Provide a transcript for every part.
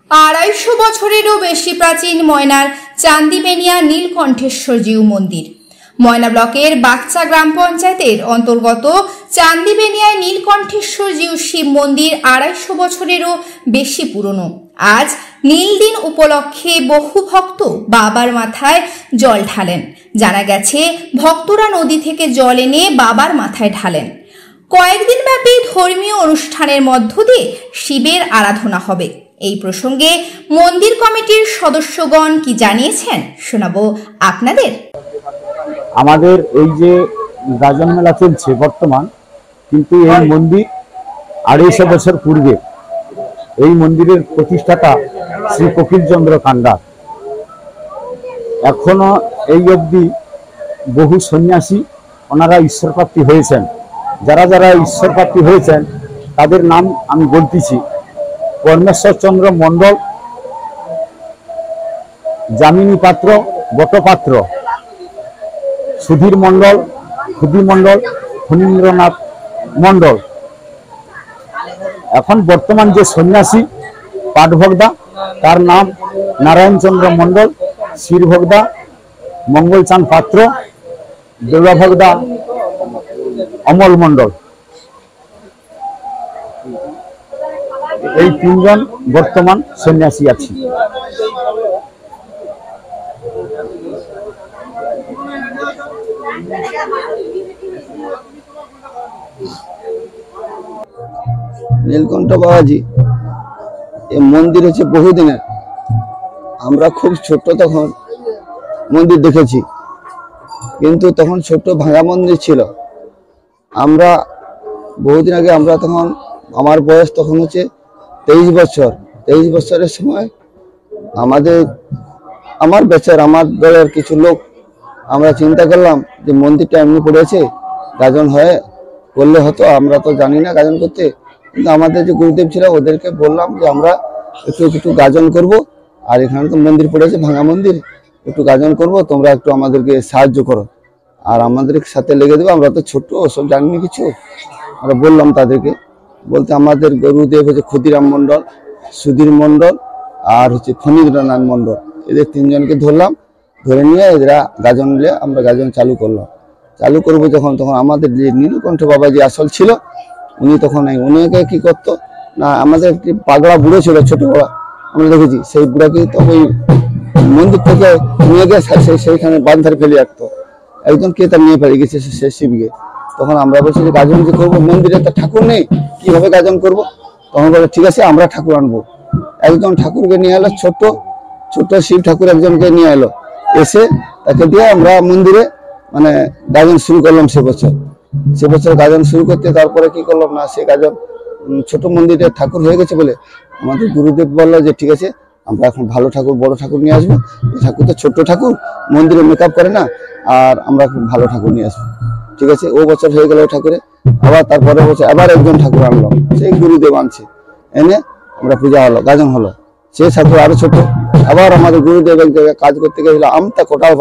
250 বছরেরও বেশি প্রাচীন ময়নার চান্দিবেনিয়া নীলকণ্ঠেশ্বর জিউ মন্দির। ময়না ব্লকের বাগচা গ্রাম পঞ্চায়েতের অন্তর্গত চান্দিবেনিয়ায় নীলকণ্ঠেশ্বর জিউ শিব মন্দির 250 বছরেরও বেশি পুরনো। আজ নীল দিন উপলক্ষে বহু ভক্ত বাবার মাথায় জল ঢালেন। জানা গেছে, ভক্তরা নদী থেকে জল এনে বাবার মাথায় ঢালেন। কয়েকদিন ব্যাপী ধর্মীয় অনুষ্ঠানের মধ্য দিয়ে শিবের আরাধনা হবে। এই প্রসঙ্গে মন্দির কমিটির সদস্যগণ কি জানিয়েছেন শোনাবো আপনাদের। আমাদের এই যে গাজন মেলা চলছে বর্তমান, কিন্তু এই মন্দির 250 বছর পূর্বে এই মন্দিরের প্রতিষ্ঠাতা শ্রী কপিলচন্দ্র কান্ডার। এখনো এই অবধি বহু সন্ন্যাসী ওনারা ঈশ্বরপ্রাপ্তি হয়েছেন। যারা যারা ঈশ্বরপ্রাপ্তি হয়েছেন তাদের নাম আমি বলতেছি: পরমেশ্বরচন্দ্র মণ্ডল, যামিনী পাত্র, বটপাত্র, সুধীর মণ্ডল, ক্ষুদি মণ্ডল, ফণীন্দ্রনাথ মণ্ডল। এখন বর্তমান যে সন্ন্যাসী পাঠভোগদা, তার নাম নারায়ণচন্দ্র মণ্ডল, শিরভোগদা মঙ্গলচাঁদ পাত্র, দেউলাভোগদা অমল মণ্ডল। এই 3 জন বর্তমান সন্ন্যাসী আছে। নীলকণ্ঠ বাবাজি এই মন্দির হচ্ছে বহুদিনের। আমরা খুব ছোট তখন মন্দির দেখেছি, কিন্তু তখন ছোট ভাঙা মন্দির ছিল। আমরা বহুদিন আগে, আমরা তখন, আমার বয়স তখন হচ্ছে 23 বছর। 23 বছরের সময় আমার দলের কিছু লোক আমরা চিন্তা করলাম যে মন্দিরটা এমনি পড়েছে, গাজন করলে হতো। আমরা তো জানি না গাজন করতে, কিন্তু আমাদের যে গুরুদেব ছিল ওদেরকে বললাম যে আমরা একটু গাজন করব, আর এখানে তো মন্দির পড়েছে, ভাঙা মন্দির, একটু গাজন করব, তোমরা একটু আমাদেরকে সাহায্য করো আর আমাদের সাথে লেগে দেবো। আমরা তো ছোট, ওসব জানিনি কিছু। আমরা বললাম তাদেরকে, বলতে আমাদের গুরুদেব হচ্ছে ক্ষুদিরাম মণ্ডল, সুধীর মণ্ডল আর হচ্ছে ফণীন্দ্রনাথ মণ্ডল। এদের 3 জনকে ধরলাম, ধরে নিয়ে এরা গাজন নিয়ে আমরা গাজন চালু করলাম। চালু করবো যখন, তখন আমাদের যে নীলকণ্ঠ বাবা যে আসল ছিল উনি তখন উনিকে কি করতো না, আমাদের একটি পাগড়া বুড়ো ছিল, ছোট বড়া আমরা দেখেছি, সেই বুড়াকে তো ওই মন্দির থেকে নিয়ে গিয়ে সেইখানে বান্ধারে ফেলে রাখতো। একজন কে তার নিয়ে ফেলে গেছে সে শিবকে। তখন আমরা বলছি যে গাজন যে করবো, মন্দিরে তো ঠাকুর নেই, কিভাবে গাজন করব? তখন বলে ঠিক আছে, আমরা ঠাকুর আনবো। একজন ঠাকুরকে নিয়ে এলো, ছোট শিব ঠাকুর একজনকে নিয়ে এলো, এসে তাকে দিয়ে আমরা মন্দিরে মানে গাজন শুরু করলাম। সে বছর গাজন শুরু করতে, তারপরে কি করলাম না, সে গাজন ছোট মন্দিরে ঠাকুর হয়ে গেছে বলে আমাদের গুরুদেব বললো যে ঠিক আছে, আমরা এখন ভালো ঠাকুর, বড় ঠাকুর নিয়ে আসবো। এই ঠাকুর তো ছোট ঠাকুর, মন্দিরে মেকআপ করে না, আর আমরা খুব ভালো ঠাকুর নিয়ে আসবো। ঠিক আছে, ও বছর হয়ে গেল ঠাকুরে। আবার তারপরে বছর আবার একজন ঠাকুর আনলাম, সেই গুরুদেব আনছে, এনে আমরা পূজা হলো, গাজন হলো। সে ঠাকুর আরো ছোট। আবার আমাদের গুরুদেব এক জায়গায় কাজ করতে গেছিল আমতা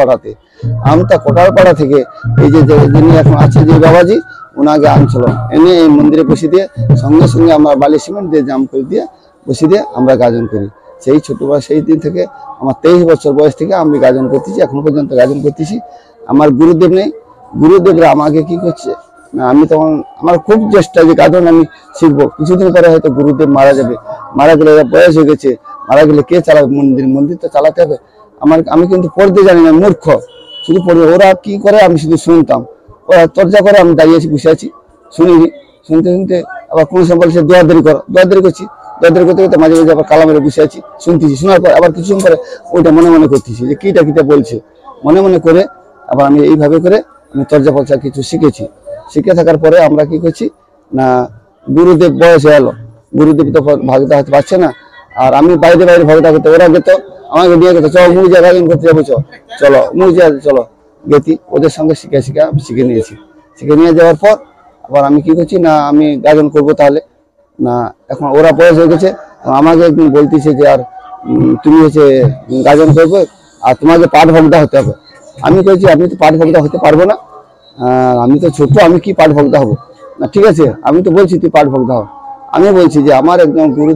কোটালপাড়া থেকে এই যে যিনি এখন আছে যে বাবাজি, ওনাকে আনছিল, এনে এই মন্দিরে বসে দিয়ে সঙ্গে সঙ্গে আমরা বালি সিমেন্ট দিয়ে জাম করে দিয়ে বসে দিয়ে আমরা গাজন করি। সেই ছোটবেলা, সেই দিন থেকে আমার 23 বছর বয়স থেকে আমি গাজন করতেছি, এখন পর্যন্ত গাজন করতেছি। আমার গুরুদেব নেই, গুরুদেবরা আমাকে কি করছে না, আমি তখন আমার খুব চেষ্টা যে গাজন আমি শিখবো। কিছুদিন পরে হয়তো গুরুদেব মারা যাবে, মারা গেলে বয়স হয়ে গেছে, মারা গেলে কে চালাবে মন্দির তো চালাতে হবে। আমি কিন্তু পড়তে জানি না, মূর্খ, শুধু পড়বে। ওরা কি করে আমি শুধু শুনতাম, ওরা চর্চা করে, আমি দাঁড়িয়েছি, বসে আছি, শুনিনি। শুনতে আবার কোনো সময় বলছে দোয়াদারি করছি, দোয়াদারি করতে করতে মাঝে মাঝে আবার কালা মেরে বসে আছি, শুনতেছি। শোনার পর আবার কিছুক্ষণ পরে ওইটা মনে মনে করতেছি যে কিটা বলছে, মনে করে আবার আমি এইভাবে করে আমি চর্চা কিছু শিখেছি। শিখে থাকার পরে আমরা কি করছি না, গুরুদেব বয়স হয়ে এলো, গুরুদেব তো ভাগতা হতে পারছে না, আর আমি বাইরে ভাগতা করতে, ওরা যেত আমাকে নিয়ে গেছে, চলো মুরগিয়া গাজন করতে যাবো, চলো মুরগিয়া চলো গেতি। ওদের সঙ্গে শিখে নিয়েছি। শিখে নিয়ে যাওয়ার পর আবার আমি কি করছি না, আমি গাজন করবো তাহলে না, এখন ওরা বয়স হয়ে গেছে, আমাকে একদিন বলতেছে যে আর তুমি হচ্ছে গাজন করবে আর তোমাকে পাঠভোগদা হতে হবে। আমি বলছি আমি তো পাঠভোগদা হতে পারবো না, আমি তো ছোট, আমি কি পাঠভোগদা হবো না। ঠিক আছে, আমি তো বলছি তুই পাঠভোগদা হও। আমি বলছি যে আমার একদম গুরুদেব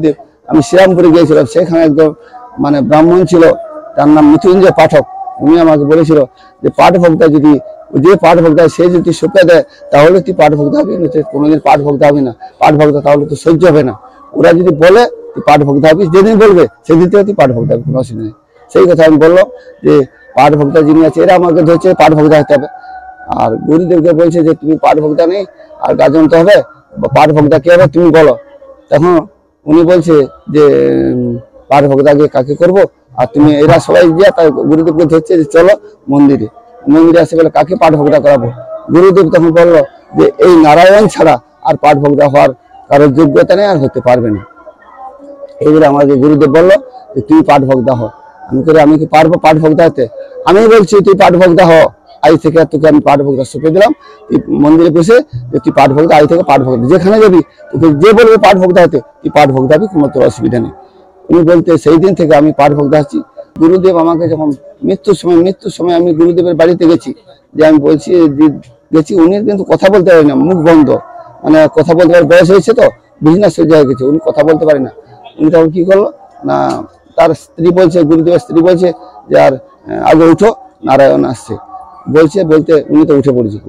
আমি শ্রীরামপুরে গিয়েছিলাম, সেখানে একদম মানে ব্রাহ্মণ ছিল, তার নাম মৃত্যুঞ্জয় পাঠক। উনি আমাকে বলেছিল যে পাঠ ভোক্তা যদি, যে পাঠ ভোক্তা সে যদি শুকে দেয় তাহলে তুই পাঠ ভোক্তা হবি, কোনোদিন পাঠ ভোক্তা হবি না। পাঠ ভোক্তা তাহলে তো সহ্য হবে না। ওরা যদি বলে তুই পাঠ ভোক্তা হবি, যেদিন বলবে সেদিন থেকে তুই পাঠ ভোক্তা হবি, কোনো অসুবিধা নেই। সেই কথা আমি বললাম যে পাঠ ভোক্তা যিনি আছে এরা আমাকে ধরছে পাঠ ভোক্তা হতে হবে। আর গুরুদেবকে বলছে যে তুমি পাঠ ভোক্তা নেই আর গাজন তো হবে, পাঠ ভোক্তা কে হবে তুমি বলো। তখন উনি বলছে যে পাঠ ভোক্তাকে কাকে করবো, আর তুমি এরা সবাই গিয়ে তার গুরুদেবকে ধরছে যে চলো মন্দিরে। মন্দিরে আসে বলে কাকে পাঠ ভোক্তা করাবো। গুরুদেব তখন বললো যে এই নারায়ণ ছাড়া আর পাঠ ভোক্তা হওয়ার কারোর যোগ্যতা নেই, আর হতে পারবে না। এইবারে আমাকে গুরুদেব বললো যে তুই পাঠ ভোক্তা হ। আমি করে আমি কি পারবো পাঠ ভোক্তা হতে? আমি বলছি তুই পাঠ ভোক্তা হ, আজ থেকে তোকে আমি পাঠ ভোক্তা সঁপে দিলাম। তুই মন্দিরে বসে যে তুই পাঠ ভোক্তা, আজ থেকে পাঠ ভোক্তা, যেখানে যাবি তোকে যে বলবে পাঠ ভোক্তা হতে তুই পাঠ ভোক্তা হবি, কোনো তোর অসুবিধা নেই। উনি বলতে সেই দিন থেকে আমি পাঠ ভোক্তা হচ্ছি। গুরুদেব আমাকে যখন মৃত্যুর সময় আমি গুরুদেবের বাড়িতে গেছি, যে আমি বলছি গেছি, উনি কিন্তু কথা বলতে পারেন না, মুখ বন্ধ, মানে কথা বলতে পারে, বয়স হয়েছে তো, বিজনেস হয়ে গেছে, উনি কথা বলতে পারে না। উনি তখন কি করলো না, তার স্ত্রী বলছে, গুরুদেবের স্ত্রী বলছে যে আর আগে উঠো, নারায়ণ আসছে বলতে উনি তো উঠে পড়ে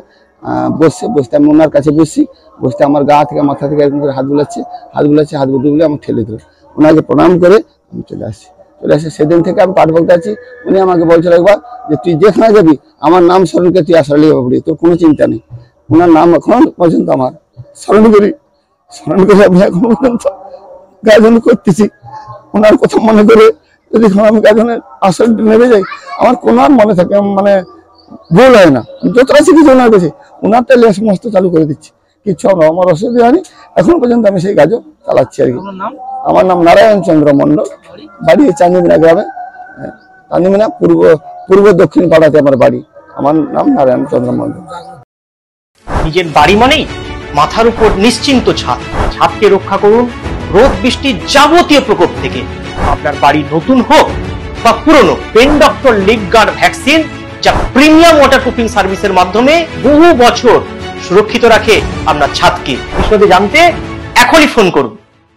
বসতে আমি ওনার কাছে বসতে আমার গা থেকে মাথা থেকে এরকম করে হাত বুলাচ্ছে, হাত বুলে আমার ঠেলে দিল। ওনাকে প্রণাম করে আমি চলে আসি। সেদিন থেকে আমি পাঠ ভোক্তা আছি। উনি আমাকে বলছিল একবার যে তুই যেখানে যাবি আমার নাম স্মরণকে তুই আসলে পড়ি, তোর কোনো চিন্তা নেই। ওনার নাম এখন পর্যন্ত আমার স্মরণ করে আমি এখন পর্যন্ত গাজন করতেছি। ওনার কথা মনে করে যদি আমি গাজনের আসল নেমে যাই, আমার কোনো আর মনে থাকে মানে ভুল হয় না। যতটা শিখেছি ওনার কাছে, ওনার তাহলে সমস্ত চালু করে দিচ্ছি, কিচ্ছু আমার অসুবিধা হয়নি। এখন পর্যন্ত আমি সেই গাজন চালাচ্ছি আর কি। আমার নাম নারায়ণ চন্দ্র মন্ডল, বাড়ি চান্দিমিনা গ্রামে, চান্দিমিনা পূর্ব দক্ষিণ পাড়াতে আমার বাড়ি। আমার নাম নারায়ণ চন্দ্র মন্ডল। নিজের বাড়ি মানেই মাথার উপর নিশ্চিন্ত ছাদকে রক্ষা করুন রোদ বৃষ্টির যাবতীয় প্রকোপ থেকে। আপনার বাড়ি নতুন হোক বা পুরনো, pen doctor leak guard vaccine, যা প্রিমিয়াম ওয়াটারপ্রুফিং সার্ভিসের মাধ্যমে বহু বছর সুরক্ষিত রাখে আপনার ছাদকে। বিশদে জানতে এখনই ফোন করুন।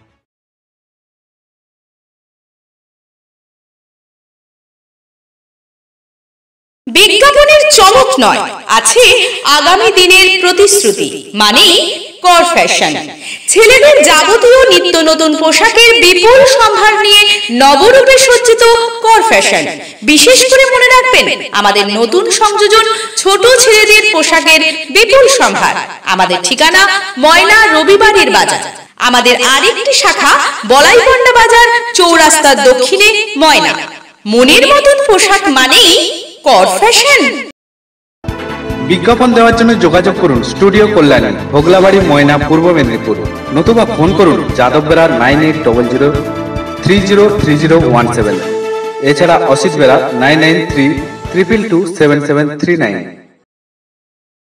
বিজ্ঞাপনের চমক নয়, আছে আগামী দিনের প্রতিশ্রুতি, মানে কর ফ্যাশন। ছেলেদের যাবতীয় নিত্য নতুন পোশাকের বিপুল সম্ভার নিয়ে নবরূপে সজ্জিত কর ফ্যাশন। বিশেষ করে মনে রাখবেন আমাদের নতুন সংযোজন ছোট ছেলেদের পোশাকের বিপুল সম্ভার। আমাদের ঠিকানা ময়না রবিবারের বাজার। আমাদের আরেকটি শাখা বলাইপন্ডা বাজার, চৌরাস্তার দক্ষিণে ময়না। মনের মতন পোশাক মানেই কর ফ্যাশন। বিজ্ঞাপন দেওয়ার জন্য যোগাযোগ করুন স্টুডিও কল্যাণী, ভোগলাবাড়ি, ময়না, পূর্ব মেদিনীপুর। নতুবা ফোন করুন যাদববেড়া 9800303017। এছাড়া অসিত বেড়া 9932227739।